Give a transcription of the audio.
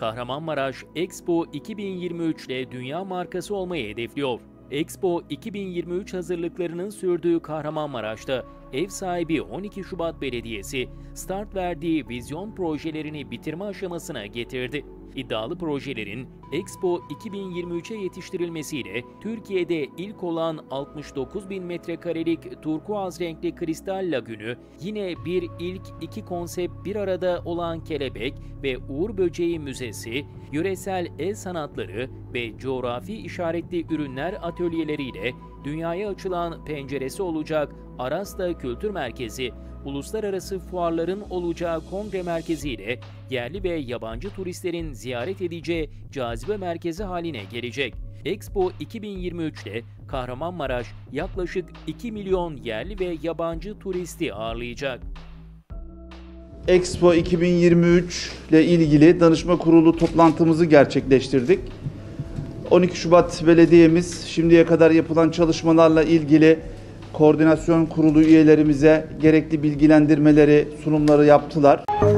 Kahramanmaraş Expo 2023 ile dünya markası olmayı hedefliyor. Expo 2023 hazırlıklarının sürdüğü Kahramanmaraş'ta ev sahibi 12 Şubat Belediyesi start verdiği vizyon projelerini bitirme aşamasına getirdi. İddialı projelerin Expo 2023'e yetiştirilmesiyle Türkiye'de ilk olan 69.000 metrekarelik turkuaz renkli kristal lagünü, yine bir ilk iki konsept bir arada olan kelebek ve uğur böceği müzesi, yöresel el sanatları ve coğrafi işaretli ürünler atölyeleriyle dünyaya açılan penceresi olacak Aras'ta Kültür Merkezi, uluslararası fuarların olacağı kongre merkezi ile yerli ve yabancı turistlerin ziyaret edeceği cazibe merkezi haline gelecek. Expo 2023'te Kahramanmaraş yaklaşık 2 milyon yerli ve yabancı turisti ağırlayacak. Expo 2023 ile ilgili danışma kurulu toplantımızı gerçekleştirdik. 12 Şubat Belediye'miz şimdiye kadar yapılan çalışmalarla ilgili koordinasyon kurulu üyelerimize gerekli bilgilendirmeleri, sunumları yaptılar.